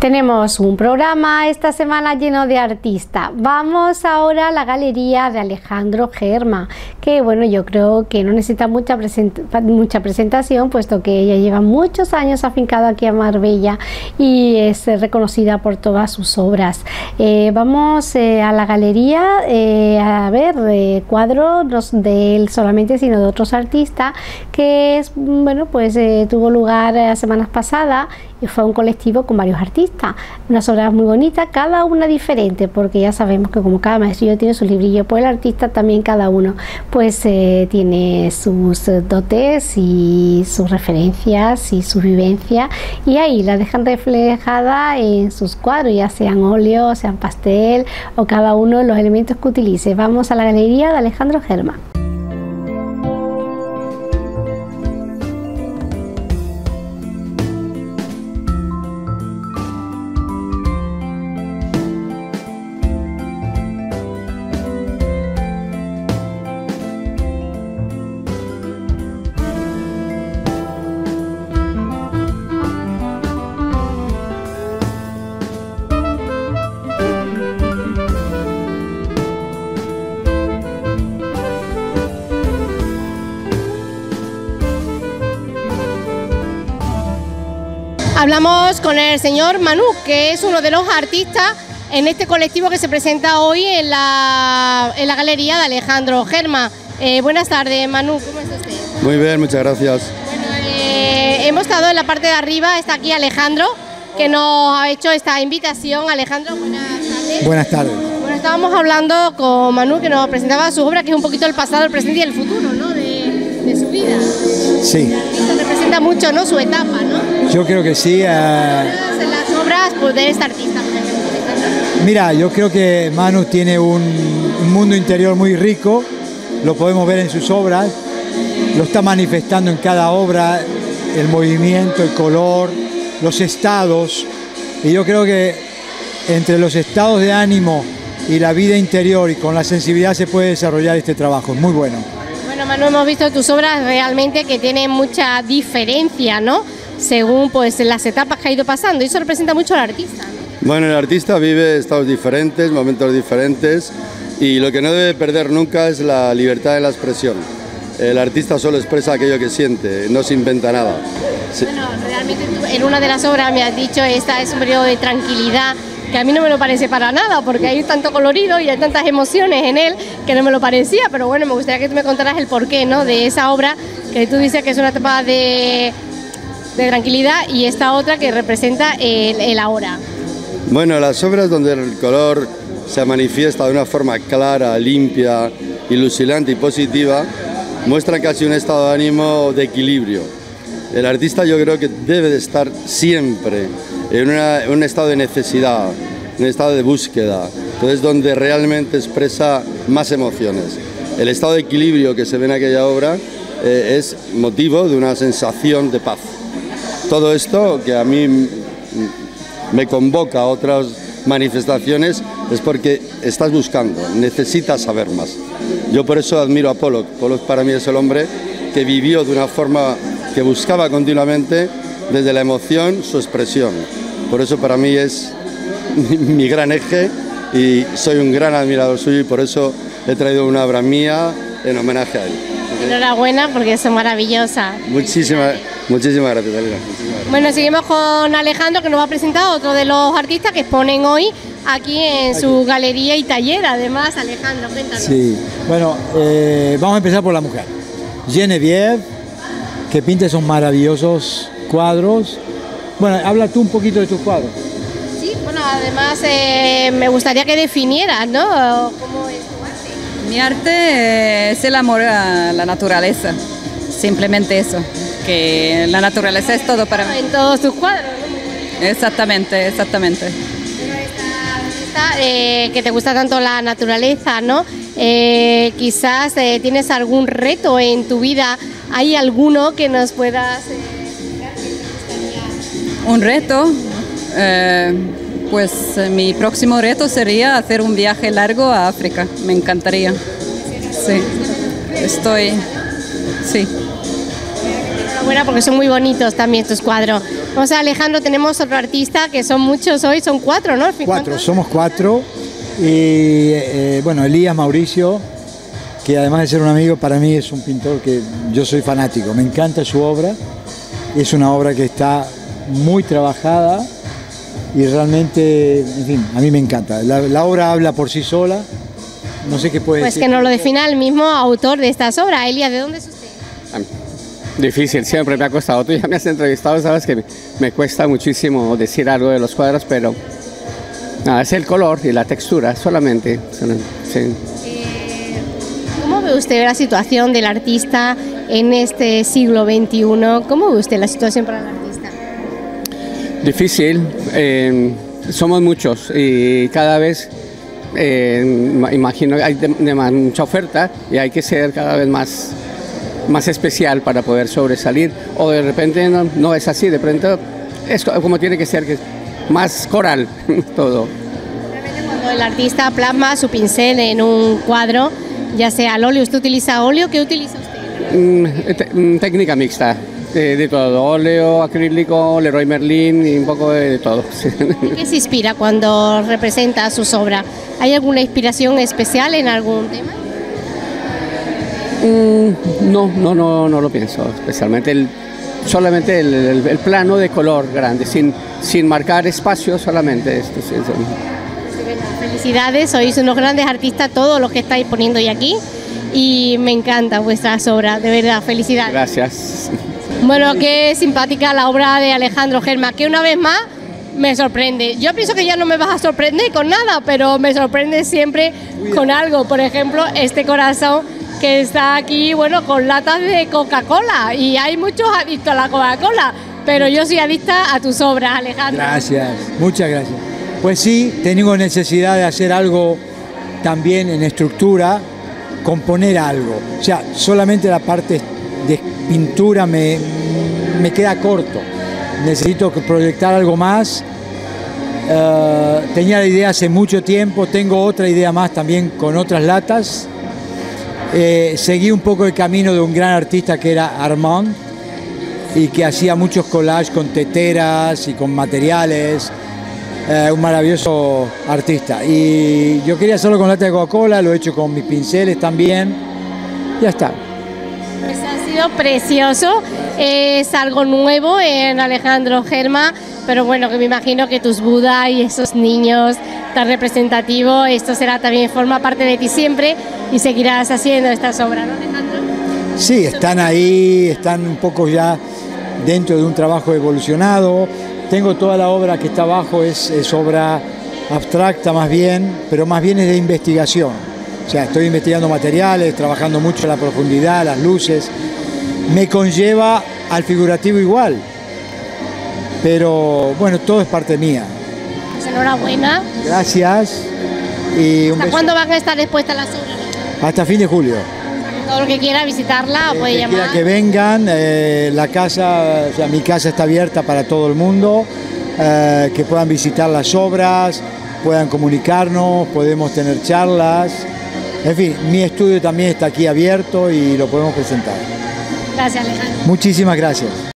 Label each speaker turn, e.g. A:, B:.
A: Tenemos un programa esta semana lleno de artistas. Vamos ahora a la galería de Alejandro Germa, que bueno, yo creo que no necesita mucha presentación, puesto que ella lleva muchos años afincada aquí a Marbella y es reconocida por todas sus obras. Vamos a la galería a ver cuadros no de él solamente, sino de otros artistas, que es, bueno, pues tuvo lugar las semanas pasadas y fue un colectivo con varios artistas, unas obras muy bonitas, cada una diferente, porque ya sabemos que como cada maestrillo tiene su librillo, pues el artista también cada uno pues tiene sus dotes y sus referencias y su vivencia, y ahí la dejan reflejada en sus cuadros, ya sean óleo, sean pastel o cada uno de los elementos que utilice. Vamos a la galería de Alejandro Germa.
B: Hablamos con el señor Manu, que es uno de los artistas en este colectivo que se presenta hoy en la galería de Alejandro Germa. Buenas tardes, Manu, ¿cómo está usted?
C: Muy bien, muchas gracias.
B: Bueno, hemos estado en la parte de arriba, está aquí Alejandro, que nos ha hecho esta invitación. Alejandro, buenas tardes.
D: Buenas tardes.
B: Bueno, estábamos hablando con Manu, que nos presentaba su obra, que es un poquito el pasado, el presente y el futuro, ¿no?, de su vida.
D: Sí.
B: Esto representa mucho, ¿no?, su etapa, ¿no?
D: Yo creo que sí.
B: En las obras pues, de este artista, por ejemplo.
D: Mira, yo creo que Manu tiene un mundo interior muy rico, lo podemos ver en sus obras, lo está manifestando en cada obra, el movimiento, el color, los estados, y yo creo que entre los estados de ánimo y la vida interior y con la sensibilidad se puede desarrollar este trabajo, es muy bueno.
B: Bueno, Manu, hemos visto tus obras realmente que tienen mucha diferencia, ¿no?, según pues las etapas que ha ido pasando, y eso representa mucho al artista, ¿no?
C: Bueno, el artista vive estados diferentes, momentos diferentes, y lo que no debe perder nunca es la libertad de la expresión. El artista solo expresa aquello que siente, no se inventa nada. Sí.
B: Bueno, realmente tú, en una de las obras me has dicho, esta es un periodo de tranquilidad, que a mí no me lo parece para nada, porque hay tanto colorido y hay tantas emociones en él que no me lo parecía, pero bueno, me gustaría que tú me contaras el porqué, ¿no?, de esa obra que tú dices que es una etapa de tranquilidad, y esta otra que representa el ahora.
C: Bueno, las obras donde el color se manifiesta de una forma clara, limpia, ilusionante y positiva, muestran casi un estado de ánimo de equilibrio. El artista yo creo que debe de estar siempre en un estado de necesidad, en un estado de búsqueda, entonces donde realmente expresa más emociones. El estado de equilibrio que se ve en aquella obra es motivo de una sensación de paz. Todo esto que a mí me convoca a otras manifestaciones es porque estás buscando, necesitas saber más. Yo por eso admiro a Pollock. Pollock para mí es el hombre que vivió de una forma que buscaba continuamente desde la emoción su expresión. Por eso para mí es mi gran eje y soy un gran admirador suyo, y por eso he traído una obra mía en homenaje a él.
B: Enhorabuena, porque es maravillosa.
C: Muchísimas gracias, Elena.
B: Bueno, seguimos con Alejandro, que nos va a presentar otro de los artistas que exponen hoy aquí en su galería y taller. Además, Alejandro, cuéntanos.
D: Sí, bueno, vamos a empezar por la mujer. Genevieve, que pinta esos maravillosos cuadros. Bueno, habla tú un poquito de tus cuadros.
B: Sí, bueno, además me gustaría que definieras, ¿no?, cómo es tu arte.
E: Mi arte es el amor a la naturaleza, simplemente eso, que la naturaleza es todo para mí.
B: En todos tus cuadros, ¿no?
E: Exactamente, exactamente.
B: Que te gusta tanto la naturaleza, ¿no? Quizás tienes algún reto en tu vida, ¿hay alguno que nos puedas explicar que te gustaría?
E: Un reto, pues mi próximo reto sería hacer un viaje largo a África, me encantaría. Sí, sí.
B: Enhorabuena, porque son muy bonitos también tus cuadros. O sea, Alejandro, tenemos otro artista que son muchos hoy, son 4, ¿no?
D: Somos 4. Y bueno, Elías Mauricio, que además de ser un amigo, para mí es un pintor que yo soy fanático, me encanta su obra, es una obra que está muy trabajada y realmente, en fin, a mí me encanta. La obra habla por sí sola, no sé qué puede decir.
B: Pues que nos lo defina el mismo autor de estas obras. Elías, ¿de dónde es usted?
F: Difícil, siempre me ha costado. Tú ya me has entrevistado, sabes que me cuesta muchísimo decir algo de los cuadros, pero nada, es el color y la textura solamente. Sí.
B: ¿Cómo ve usted la situación del artista en este siglo XXI? ¿Cómo ve usted la situación para el artista?
F: Difícil, somos muchos y cada vez, imagino, hay mucha oferta y hay que ser cada vez más especial para poder sobresalir, o de repente no es así, de pronto es como tiene que ser, que es más coral todo.
B: Realmente cuando el artista plasma su pincel en un cuadro, ya sea al óleo, ¿usted utiliza óleo? ¿Qué utiliza usted?
F: Técnica mixta, de todo, óleo, acrílico, Leroy Merlin y un poco de todo.
B: ¿En qué se inspira cuando representa sus obras? ¿Hay alguna inspiración especial en algún tema?
F: No lo pienso, especialmente solamente el plano de color grande, sin marcar espacio solamente.
B: Felicidades, sois unos grandes artistas todos los que estáis poniendo hoy aquí y me encanta vuestras obras, de verdad, felicidades.
F: Gracias.
B: Bueno, qué simpática la obra de Alejandro Germà, que una vez más me sorprende. Yo pienso que ya no me vas a sorprender con nada, pero me sorprende siempre con algo. Por ejemplo, este corazón que está aquí, bueno, con latas de Coca-Cola, y hay muchos adictos a la Coca-Cola, pero yo soy adicta a tus obras, Alejandro.
D: Gracias, muchas gracias. Pues sí, tengo necesidad de hacer algo también en estructura, componer algo. O sea, solamente la parte de pintura me queda corto. Necesito proyectar algo más. Tenía la idea hace mucho tiempo, tengo otra idea más también con otras latas. Seguí un poco el camino de un gran artista que era Armand y que hacía muchos collages con teteras y con materiales, un maravilloso artista, y yo quería hacerlo con lata de Coca-Cola, lo he hecho con mis pinceles también, ya está.
B: Pues ha sido precioso, es algo nuevo en Alejandro Germà, pero bueno, que me imagino que tus Buda y esos niños tan representativos, esto será también, forma parte de ti siempre y seguirás haciendo estas obras, ¿no, Alejandro?
D: Sí, están ahí, están un poco ya dentro de un trabajo evolucionado. Tengo toda la obra que está abajo, es obra abstracta más bien, pero más bien es de investigación. O sea, estoy investigando materiales, trabajando mucho en la profundidad, las luces. Me conlleva al figurativo igual, pero bueno, todo es parte mía.
B: Pues enhorabuena.
D: Gracias. Y un
B: ¿Hasta
D: beso.
B: cuándo van a estar expuestas las obras?
D: Hasta fin de julio.
B: Todo el que quiera visitarla puede llamar.
D: Quiera que vengan, la casa, o sea, mi casa está abierta para todo el mundo, que puedan visitar las obras, puedan comunicarnos, podemos tener charlas. En fin, mi estudio también está aquí abierto y lo podemos presentar.
B: Gracias, Alejandro.
D: Muchísimas gracias.